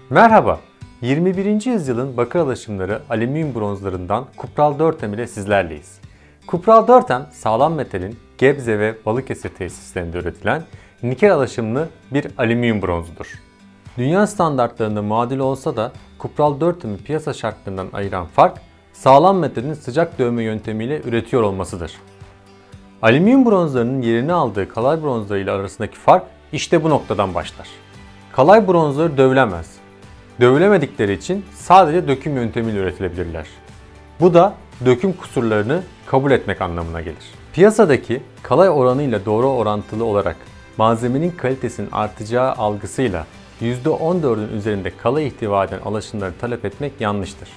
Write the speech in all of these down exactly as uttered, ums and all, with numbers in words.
Merhaba, yirmi birinci yüzyılın bakır alaşımları alüminyum bronzlarından Kupral dört M ile sizlerleyiz. Kupral dört M, sağlam metalin Gebze ve Balıkesir tesislerinde üretilen nikel alaşımlı bir alüminyum bronzudur. Dünya standartlarında muadil olsa da Kupral dört M'i piyasa şartlarından ayıran fark, sağlam metalin sıcak dövme yöntemiyle üretiyor olmasıdır. Alüminyum bronzlarının yerini aldığı kalay bronzları ile arasındaki fark işte bu noktadan başlar. Kalay bronzları dövülemez. Dövülemedikleri için sadece döküm yöntemiyle üretilebilirler. Bu da döküm kusurlarını kabul etmek anlamına gelir. Piyasadaki kalay oranıyla doğru orantılı olarak malzemenin kalitesinin artacağı algısıyla yüzde on dördün üzerinde kalay ihtiva eden alaşımları talep etmek yanlıştır.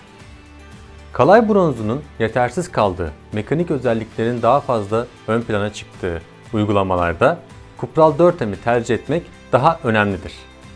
Kalay bronzunun yetersiz kaldığı, mekanik özelliklerin daha fazla ön plana çıktığı uygulamalarda Kupral dört M'i tercih etmek daha önemlidir.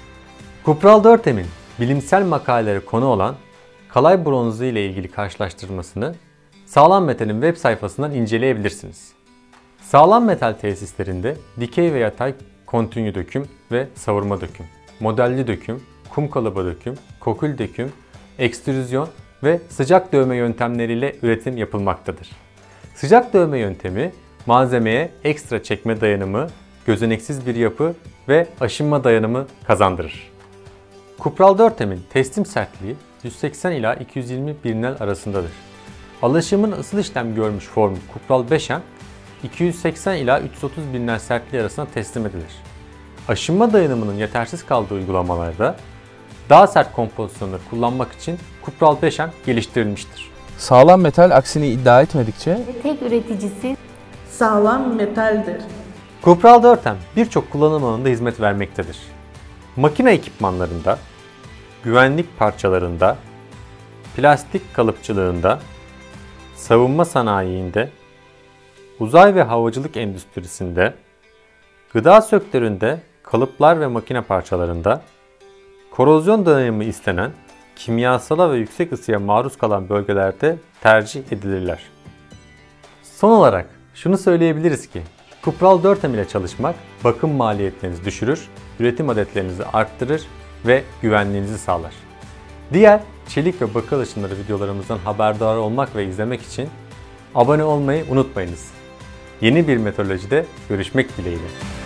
Kupral dört M'in bilimsel makalelere konu olan kalay bronzu ile ilgili karşılaştırmasını Sağlam Metal'in web sayfasından inceleyebilirsiniz. Sağlam metal tesislerinde dikey ve yatay kontinü döküm ve savurma döküm, modelli döküm, kum kalıbı döküm, kokul döküm, ekstrüzyon ve sıcak dövme yöntemleriyle üretim yapılmaktadır. Sıcak dövme yöntemi malzemeye ekstra çekme dayanımı, gözeneksiz bir yapı ve aşınma dayanımı kazandırır. Kupral dört M'in teslim sertliği yüz seksen ila iki yüz yirmi Brinel arasındadır. Alaşımın ısıl işlem görmüş formu Kupral beş M iki yüz seksen ila üç yüz otuz Brinel sertliği arasında teslim edilir. Aşınma dayanımının yetersiz kaldığı uygulamalarda daha sert kompozisyonları kullanmak için Kupral beş M geliştirilmiştir. Sağlam metal aksini iddia etmedikçe tek üreticisi sağlam metaldir. Kupral dört M birçok kullanım alanında hizmet vermektedir. Makine ekipmanlarında, güvenlik parçalarında, plastik kalıpçılığında, savunma sanayiinde, uzay ve havacılık endüstrisinde, gıda sektöründe, kalıplar ve makine parçalarında, korozyon dayanımı istenen, kimyasala ve yüksek ısıya maruz kalan bölgelerde tercih edilirler. Son olarak şunu söyleyebiliriz ki, Kupral dört M ile çalışmak bakım maliyetlerinizi düşürür, üretim adetlerinizi arttırır ve güvenliğinizi sağlar. Diğer çelik ve bakır alaşımları videolarımızdan haberdar olmak ve izlemek için abone olmayı unutmayınız. Yeni bir meteorolojide görüşmek dileğiyle.